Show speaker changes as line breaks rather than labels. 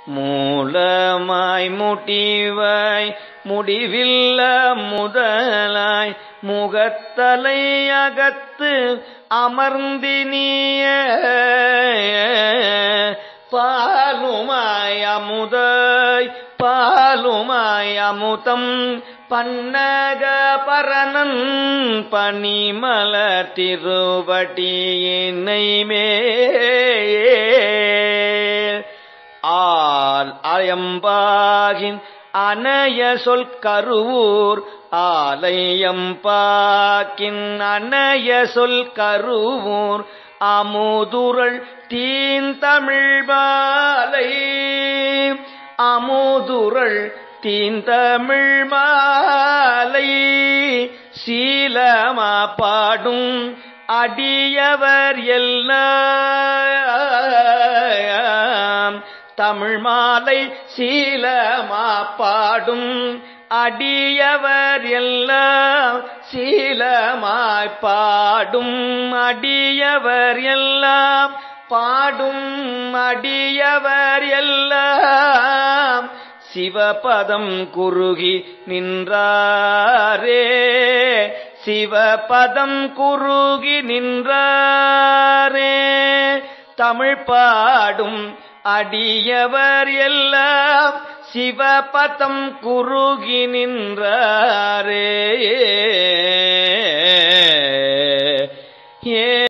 மூலமாய் முடிவாய் முடிவில்ல முதலாய் முகத்தலை அகத்து அமர்ந்தினிய பாலுமாய் அமுதாய் பாலுமாய் அமுதம் பன்னக பரணன் பனிமலர் திருவடியினை மேல் ஆல் அயம்பாகின் அனைய சொல் கருவூர் ஆலயம்பாக்கின் அனைய சொல் கருவூர் அமுதுரள் தீந்தமிழ் மாலை அமுதுரள் தீந்தமிழ் மாலை சீலமா பாடும் அடியவர் எல்லாம் தமிழ் மாலை சீலமா பாடும் அடியவர் எல்லாம் சீலமாய் பாடும் அடியவர் எல்லாம் பாடும் அடியவர் எல்லாம் சிவபதம் குறுகி நின்றாரே சிவபதம் குறுகி நின்றாரே தமிழ் பாடும் அடியவர் எல்லாம் சிவபதம் குறுகி நின்றாரே